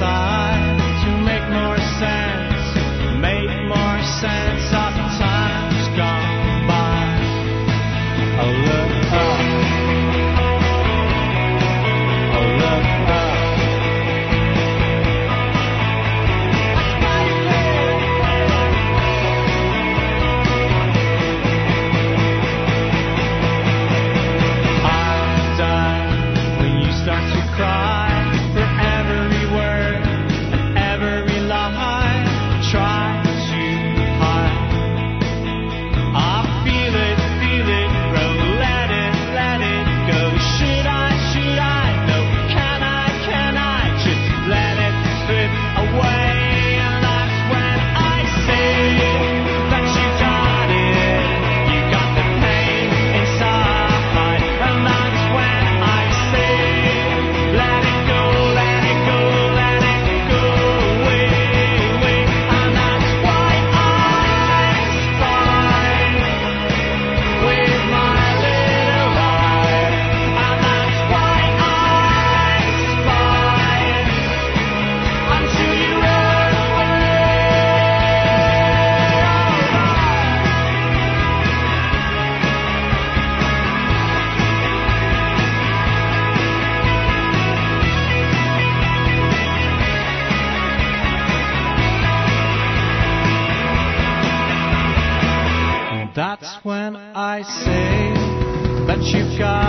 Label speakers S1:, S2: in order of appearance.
S1: decide to make more sense of the times gone by. Oh, look up. Oh, look up. I'm done when you start to cry for every word and every lie. Try to hide. I feel it, grow. Let it go. Should I? No, can I? Just let it slip away. And that's when I say that you got it. You got the pain inside. And that's when I say, let it go away. And that's why I spy with my little eye. And that's why I spy until you run away. That's when I say that you've got